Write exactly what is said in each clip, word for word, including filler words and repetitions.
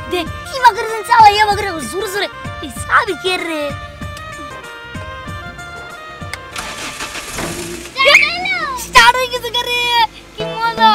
দেখ কি বাগরে দেন চালাইয়া বাগরে জোরে জোরে এই সাবি কে রে স্টার্ট হয়ে গেছে রে কি মজা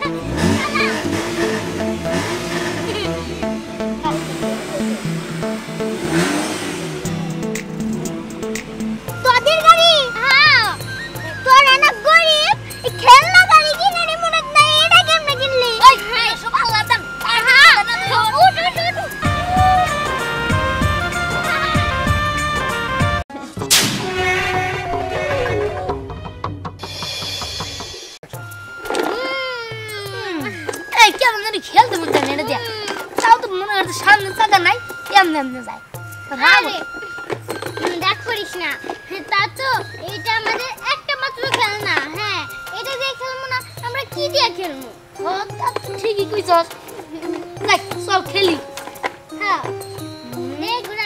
তোদের গাড়ি হ্যাঁ তোরা না গরিব এই খেলনা গাড়ি কিনে রে মনে নাই এটা কেমনে কিনলি ওই সব আল্লাহ দান হ্যাঁ উঠ উঠ উঠ এই কেমন জানি খেলতে মন যায় না দিয়া তাও তো মনে হচ্ছে সামনে চাকা নাই এমনি এমনি যায় আরে দেখ করিস না তা তো এটা আমাদের একটা মাত্র খেলনা হ্যাঁ এটা দিয়ে খেলবো না আমরা কি দিয়ে খেলবো ও তা তো ঠিকই কইছস দেখ চল খেলি হ্যাঁ নে ঘোড়া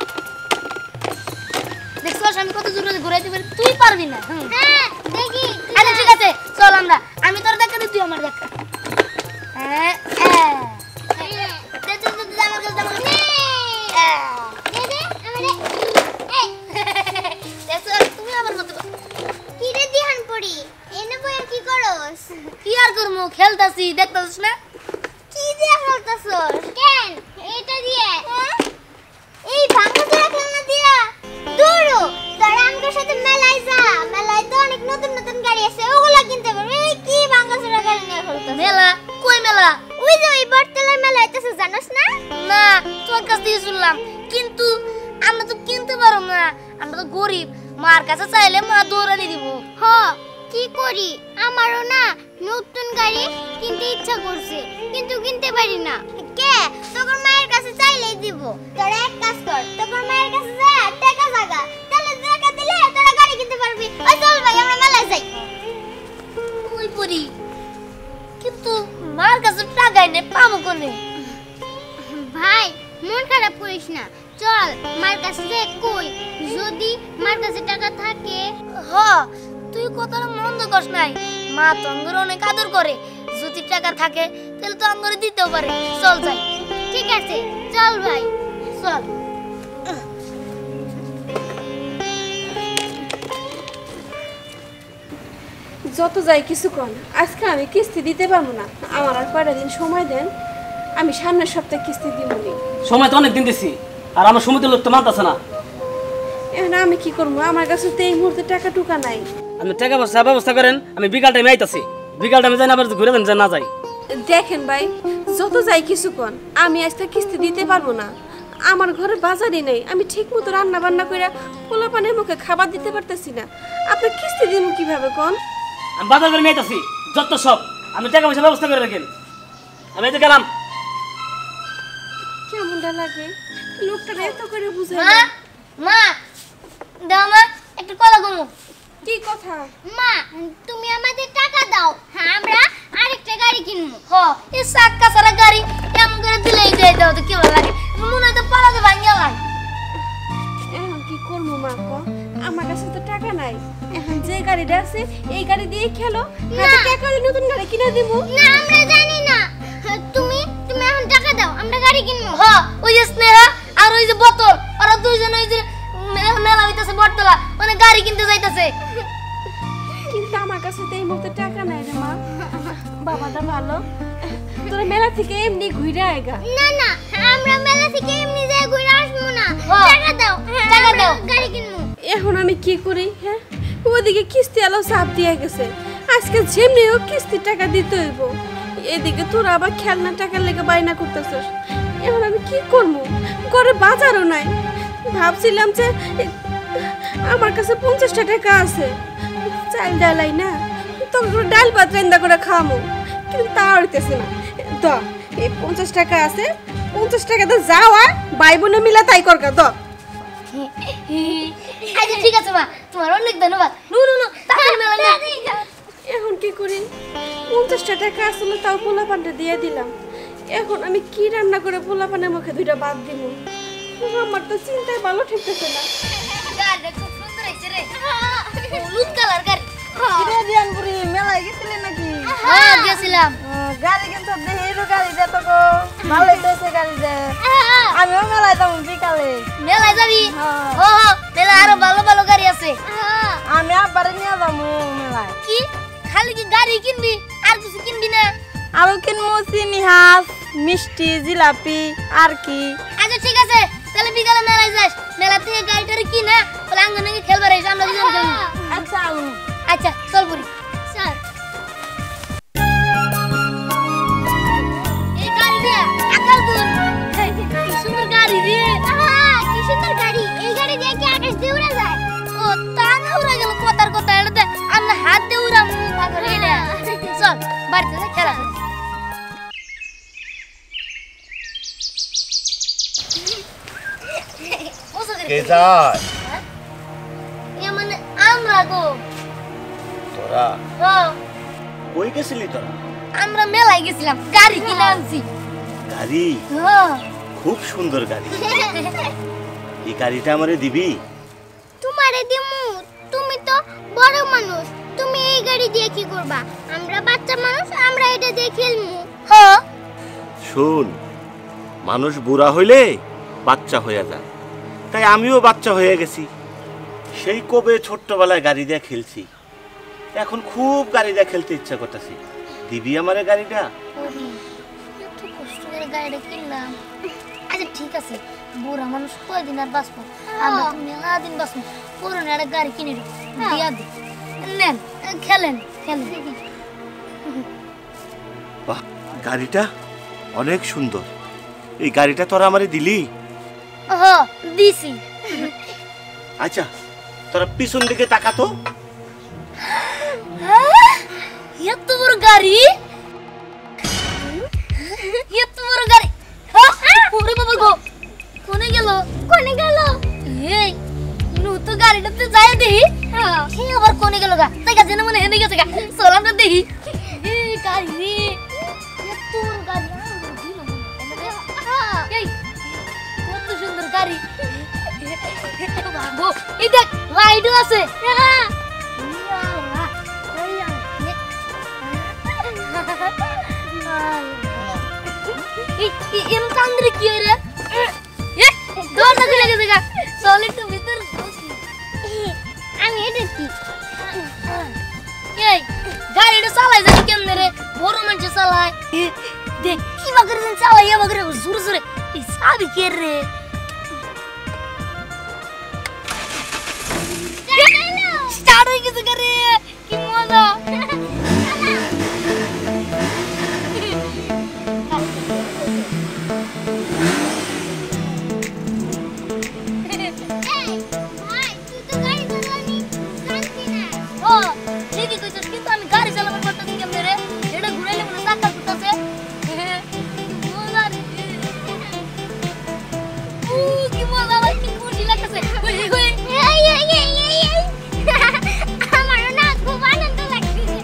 দেখছস আমি কত জোরে ঘুরাইতে পারি তুই পারবি না হ্যাঁ দেখি আচ্ছা ঠিক আছে চল আমরা আমি তোর দেখা দিই তুই আমার দেখা হ্যাঁ হ্যাঁ দে দে দে আমার কাছে আমার কাছে দে দে আমারে এই দেখছস তুমি আমার মত কি রে দিহান পড়ি এনে বই কি করস কি আর করমু খেলতাছি দেখতাছিস না কি দিয়ে খেলতাছস কেন এটা দিয়ে এই ভাঙাচোরা খেলনা দিয়া দূরো তোরা আমার সাথে মেলায় যা মেলায় তো অনেক নতুন নতুন গাড়ি আছে ওগুলা কিনতে পারবে এই কি ভাঙাচোরা গাড়ি নিয়ে খেলতাছ মেলা কই মেলা ওই যে ওই বটতলার মেলা হইতাছে জানোস না না তোর কাছ থেকে শুনলাম কিন্তু আমরা তো কিনতে পারো না আমরা তো গরিব মার কাছে চাইলে মা দৌড়ানি দিব হ কি করি আমারও না নতুন গাড়ি কিনতে ইচ্ছা করছে কিন্তু কিনতে পারি না কে তোর মায়ের কাছে চাইলেই দিব তোরা এক কাজ কর তোর মায়ের কাছে যা টাকা জাগা তাহলে টাকা দিলে তোরা গাড়ি কিনতে পারবি ওই চল ভাই আমরা মেলায় যাই ওই পরি কিন্তু মার কাছে টাকা নে পাবো কোনে ভাই মন খারাপ করিস না চল মার কাছে যে কই যদি মার কাছে টাকা থাকে হ তুই কথাটা মন্দ কস নাই মা তো আঙ্গুর অনেক আদর করে যদি টাকা থাকে তাহলে তো আঙ্গুরে দিতেও পারে চল যাই ঠিক আছে চল ভাই চল যত যাই কিছু কন আজকে আমি কিস্তি দিতে পারবো না আমার আর কয়টা দিন সময় দেন আমি সামনের সপ্তাহে কিস্তি দিব নি সময় তো অনেক দিন দিছি আর আমার সমিতির লোক তো মানতেছে না এখন আমি কি করবো আমার কাছে তো এই মুহূর্তে টাকা টুকা নাই আপনি টাকা পয়সা ব্যবস্থা করেন আমি বিকাল টাইমে আইতাছি বিকাল টাইমে যাই না আবার ঘুরে দেন না যাই দেখেন ভাই যত যাই কিছু কন আমি আজকে কিস্তি দিতে পারবো না আমার ঘরে বাজারই নেই আমি ঠিক মতো রান্না বান্না করে পোলা পানের মুখে খাবার দিতে পারতেছি না আপনি কিস্তি দিব কিভাবে কন আমি বাজার করে নিয়ে আইতাছি যত সব আমি টাকা পয়সা ব্যবস্থা করে রাখেন আমি এই যে গেলাম কেমনটা লাগে লোকটা এত করে বুঝে মা মা দাও মা একটু কলা গমু কি কথা মা তুমি আমাদের টাকা দাও হ্যাঁ আমরা আরেকটা গাড়ি কিনবো হ এই সাক্কা সারা গাড়ি এমন করে দিলেই দেয় দাও তো কি ভালো লাগে মনে হয় তো পালাতে ভাঙিয়া লাগে এখন কি করবো মা কো আমার কাছে তো টাকা নাই এখন যে গাড়িটা আছে এই গাড়ি দিয়ে খেলো হাতে টাকা হলে নতুন গাড়ি কিনে দিব না আমরা জানি না তুমি তুমি এখন টাকা দাও আমরা গাড়ি কিনবো হ ওই যে স্নেহা আর ওই যে বোতল ওরা দুইজন ওই যে মে- মেলা হইতাছে বটতলা মানে গাড়ি কিনতে যাইতাছে কিন্তু আমার কাছে তো এই মুহূর্তে টাকা নাই রে মা বাবাটা ভালো তোরা মেলা থেকে এমনি ঘুরে আয়গা না না আমরা মেলা থেকে এমনি যাই ঘুরে আসবো না হ্যাঁ, টাকা দাও হ্যাঁ, টাকা আমরা দাও। গাড়ি কিনবো এখন আমি কি করি হ্যাঁ ওদিকে কিস্তি আলো চাপ দিয়ে গেছে আজকে যেমনি হোক কিস্তির টাকা দিতে হইব এদিকে তোরা আবার খেলনা টাকার লেগে বায়না করতেছস এখন আমি কি করবো ঘরে বাজারও নাই ভাবছিলাম যে এ, আমার কাছে পঞ্চাশটা টাকা আছে চাল ডালাই না তখন করে ডাল ভাত রান্না করে খাওয়ামো কিন্তু তা হইতেছে না দ এই পঞ্চাশ টাকা আছে পঞ্চাশ টাকাতে যাওয়া ভাই বোনে মিলা তাই করকা দ আচ্ছা ঠিক আছে মা তোমার অনেক ধন্যবাদ নু নু নু তাড়াতাড়ি মেলা না এখন কি করি পঞ্চাশটা টাকা আসলে তাও পোলা পানটা দিয়ে দিলাম এখন আমি কি রান্না করে পোলা পানের মুখে দুইটা বাদ দিব আমার তো চিন্তায় ভালো ঠিকতেছে না গাড়িটা খুব সুন্দর হয়েছে রে হলুদ কালার গাড়ি কিরে দিয়ানপুরি মেলায় গেছিলেন নাকি হ্যাঁ গেছিলাম গাড়ি কিন্তু আপনি হিরো গাড়ি দে তো গো ভালোই হয়েছে গাড়ি দে মেলায় যাবি হ্যাঁ। ও হো মেলা আরো ভালো ভালো গাড়ি আছে আমি আবার নিয়ে যাবো মেলায়। কি খালি কি গাড়ি কিনবি আর কিছু কিনবি না আরো কিনবো চিনি হাঁস মিষ্টি জিলাপি আর কি। আচ্ছা ঠিক আছে তাহলে বিকালে মেলায় যাস মেলা থেকে গাড়িটারে কিনা বলে আঙ্গনে গিয়ে খেলবার এসে আমরা দুজন খেলবো আচ্ছা আমি আচ্ছা চল বুড়ি চল এই গাড়ি দিয়ে আকাশ দূর কি সুন্দর গাড়ি দিয়ে আহা কি সুন্দর গাড়ি এই গাড়ি দিয়ে কি আকাশ দিয়ে উড়ে যায় ও তা না উড়ে গেল কথার কথা এটা দে আমরা হাত দিয়ে উড়াম পাগল এটা চল বাড়িতে যা খেলা করি। বসো করে। কে যায় এ মানে আমরা গো তোরা ও কই গেছিলি তোরা? আমরা মেলায় গেছিলাম গাড়ি কিনে আনছি গাড়ি ও খুব সুন্দর গাড়ি। এই গাড়িটা আমারে দিবি? তোমারে দিমু তুমি তো বড় মানুষ তুমি এই গাড়ি দিয়ে কি করবা আমরা বাচ্চা মানুষ আমরা এটা দিয়ে খেলমু হ্যাঁ শোন, মানুষ বুড়া হইলে বাচ্চা হয়ে যায়, তাই আমিও বাচ্চা হয়ে গেছি। সেই কবে ছোট্টবেলায় গাড়ি দিয়ে খেলছি, এখন খুব গাড়ি দিয়ে খেলতে ইচ্ছা করতেছি। দিবি আমারে গাড়িটা? ওরে, এত কষ্ট করে গাড়িটা কিনলাম। আচ্ছা ঠিক আছে বুড়া মানুষ কয়দিন আর বাঁচবো আমরা তো মেলা দিন বাঁচবো পুরনো একটা গাড়ি কিনে দিয়া দি নেন খেলেন খেলেন বাহ, গাড়িটা অনেক সুন্দর। এই গাড়িটা তোরা আমারে দিলি? হ দিছি আচ্ছা তোরা পিছন দিকে তাকাতো। এত বড় গাড়ি এত বড় গাড়ি হ্যাঁ ওরে বাবা গো কোনে গেল কোনে গেল এই নু তো গাড়িটাতে যায় দেখি হ্যাঁ আবার কোনে গেল গা তাই কাছে মনে হেনে গেছে গা চল আমরা দেখি এই গাড়ি এত বড় গাড়ি এই কত সুন্দর গাড়ি বাবু এই দেখ লাইটও আছে হ্যাঁ এম কান্দ্রে কি রে এ দরজা খুলে গেছে গা চল একটু ভিতর আমি এটা কি এই গাড়িটা চালাই জানি কেমনে রে বড় মানুষ চালায় দেখ কি বাগরে চালাই এ বাগরে জোরে জোরে এই সাবি কে রে স্টার্ট হয়ে গেছে গাড়ি কি মজা ভাই তুই তো গাড়ি চালানি জানতি না ও ঠিকই কইছস কিন্তু আমি গাড়ি চালাবার করতেছি কেমনে রে এটা ঘুরাইলে মনে চাকা ফুটাছে মজা রে ও কি মজা ভাই কি খুশি লাগতেছে ওই ওই এই এই এই এই এই আমারও না খুব আনন্দ লাগছে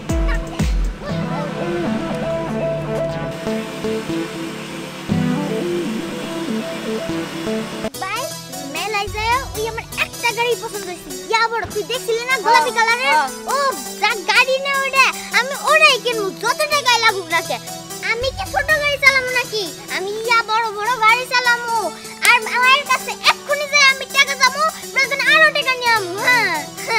ভাই মেলায় যায় ওই আমার একটা গাড়ি পছন্দ হইছে ইয়া বড় তুই দেখছিলি না গোলাপি কালারের ও যা গাড়ি না ওটা আমি ওটাই কিনবো যত টাকায় লাগুক না কে আমি কি ছোট গাড়ি চালাবো নাকি আমি ইয়া বড় বড় গাড়ি চালাবো আর আমার কাছে এক্ষুনি যায় আমি টাকা যাবো প্রয়োজন আরো টাকা নিয়ে আমু হ্যাঁ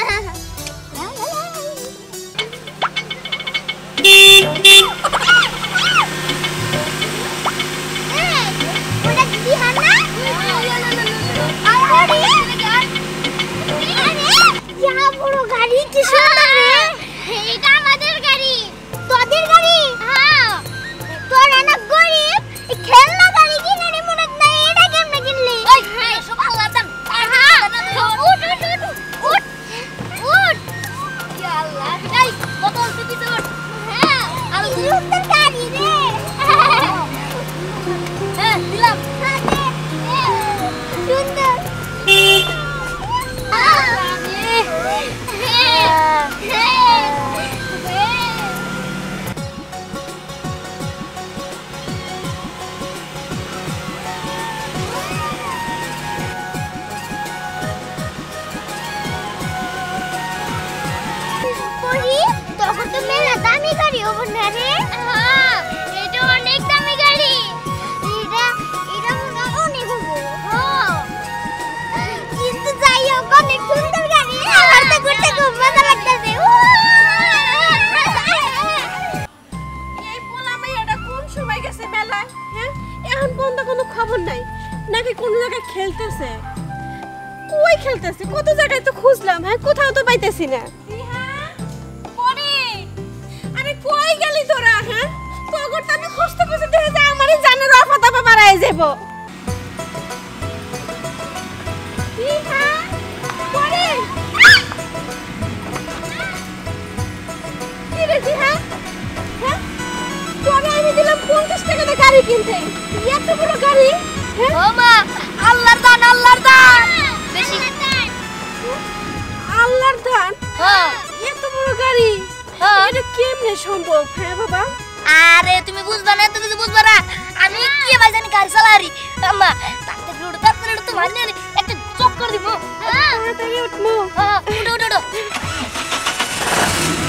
এই, ওটা কি হার না? আরে, আরে, ইয়া বড় গাড়ি কি সুন্দর রে। এটা আমাদের গাড়ি তোদের গাড়ি হ্যাঁ তোরা না গরিব এই খেলনা এখন পর্যন্ত কোনো খবর নাই, নাকি কোনো জায়গায় খেলতেছে। কই খেলতেছে? কত জায়গায় তো খুঁজলাম, হ্যাঁ কোথাও তো পাইতেছি না। আরে কই গেলি তোরা? হ্যাঁ তোর তো আমি খুঁজতে খুঁজতে দেখে যায় আমারই জানের রফা দাপা বাড়ায় যাব। কি রে হ্যাঁ হ্যাঁ তোরে আমি দিলাম পঞ্চাশ টাকা দিয়ে গাড়ি কিনতে, এত বড় গাড়ি? ও মা, আল্লাহর দান, আল্লাহর দান। বেশি আল্লাহর দান? হ্যাঁ এত বড় গাড়ি হ্যাঁ। এটা কেমনে সম্ভব? হ্যাঁ বাবা, আরে তুমি বুঝবা না, তুমি বুঝবা না, আমি কি ভাই জানি গাড়ি চালারি। আম্মা তাতে উঠো, তাতে উঠো, তো ভালো নেই একটা চক্কর দিব। তাড়াতাড়ি উঠমু। হ্যাঁ উঠো উঠো উঠো।